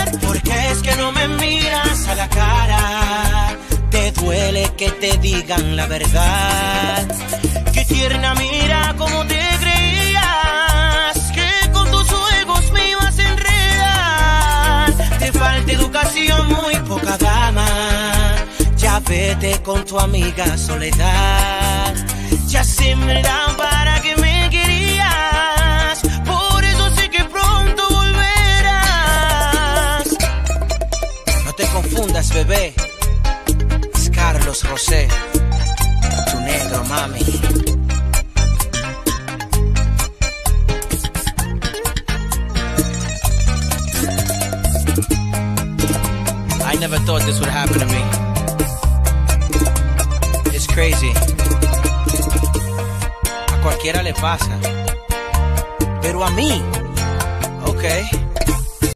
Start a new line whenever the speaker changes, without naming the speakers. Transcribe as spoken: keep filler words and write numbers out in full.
Porque es que no me miras a la cara, te duele que te digan la verdad. Qué tierna mira como te creías, que con tus juegos me ibas a enredar. Te falta educación, muy poca dama. Ya vete con tu amiga Soledad. Ya sembran para que me querías, por eso sé que pronto volverás. No te confundas, bebé, es Carlos José, tu negro, mami. I never thought this would happen to me. It's crazy. A cualquiera le pasa, pero a mí, okay.